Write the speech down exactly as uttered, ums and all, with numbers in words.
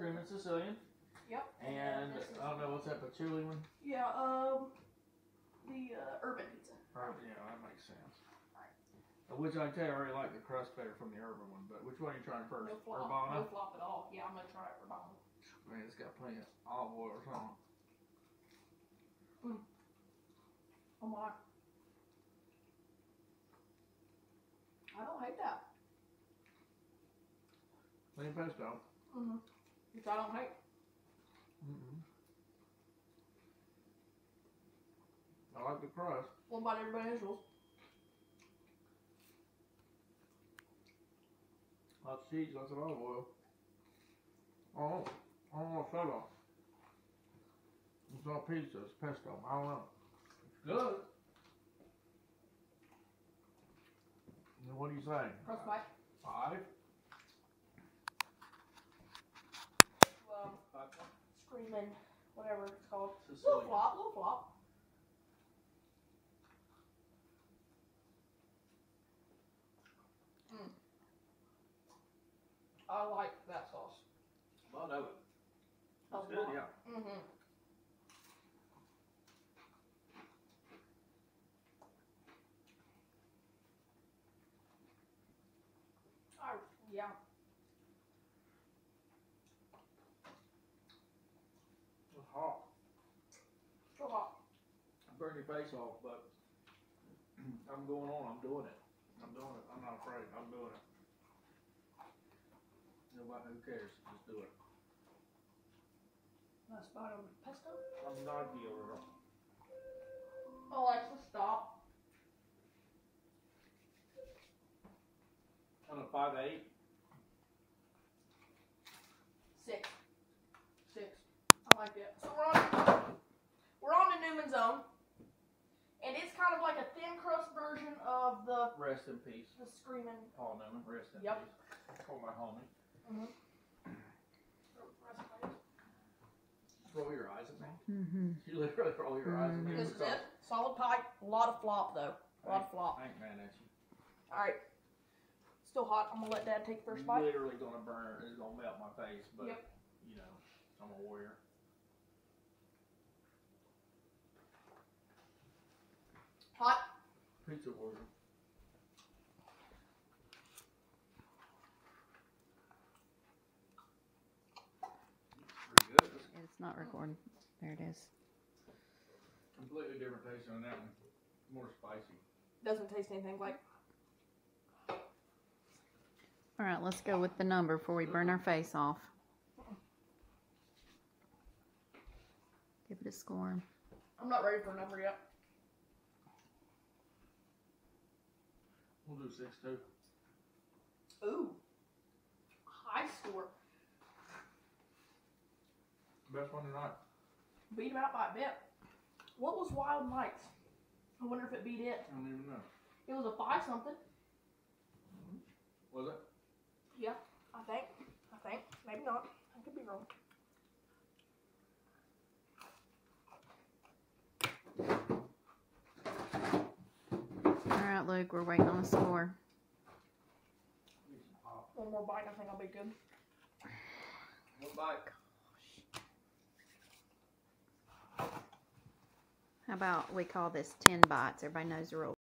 Screaming Sicilian. Yep. And, and I don't know what's that patchouli one. Yeah. Um, the uh, urban pizza. Urban, yeah, that makes sense. Which I tell you, I already like the crust better from the urban one. But which one are you trying first? No flop. Urbana? No flop at all. Yeah, I'm gonna try Urbana. Man, it's got plenty of olive oil or something. Mm. Oh my. I don't hate that. Plain pesto. Mm-hmm. Which I don't hate. Mm-mm. I like the crust. What about everybody else's? Lots of cheese, lots of olive oil. Oh, oh, soda. It's not pizza, it's pesto. I don't know. It's good. And what do you say? Crust bite. Five? Um, screaming, whatever it's called. Sicilian. Little flop, little flop. Mm. I like that sauce. Well, no. That's A good, lot. yeah. Mm-hmm. I, yeah. It's hot. So hot. Burn your face off, but I'm going on. I'm doing it. I'm doing it. I'm not afraid. I'm doing it. Nobody, who cares? Just do it. Nice bite on the pesto. I'm not dealer. Alexa, stop. On a five eight. Six. Six. I like it. So we're on, we're on to Newman Zone. And it's kind of like a thin crust version of the Rest in peace. the screaming. Paul Newman. Rest in Yep. peace. For my homie. Mm-hmm. Roll your eyes at me. Mm-hmm. You literally roll your eyes at me. This is it. Solid pie. A lot of flop though. A lot of flop. I ain't mad at you. Alright. Still hot. I'm gonna let Dad take the first bite. Literally gonna burn. It's gonna melt my face, but Yep. you know, I'm a warrior. Hot. Pizza warrior. Pretty good. It's not recording. There it is. Completely different taste on that one. More spicy. Doesn't taste anything like. All right, let's go with the number before we burn our face off. Give it a score. I'm not ready for a number yet. We'll do six two. Ooh. High score. Best one tonight. Beat him out by a bit. What was Wild Nights? I wonder if it beat it. I don't even know. It was a five something. Was it? Yeah, I think. I think. Maybe not. I could be wrong. All right, Luke, we're waiting on a score. One more bite, I think I'll be good. One bite. How about we call this ten bites? Everybody knows the rules.